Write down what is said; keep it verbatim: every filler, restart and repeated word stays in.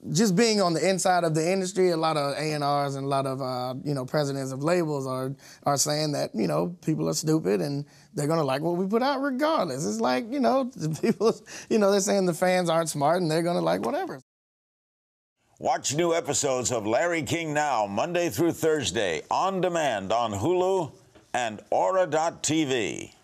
just being on the inside of the industry, a lot of A and Rs and a lot of, uh, you know, presidents of labels are are saying that, you know, people are stupid and they're going to like what we put out regardless. It's like, you know, the people, you know, they're saying the fans aren't smart and they're going to like whatever. Watch new episodes of Larry King Now, Monday through Thursday, on demand on Hulu and Ora dot T V.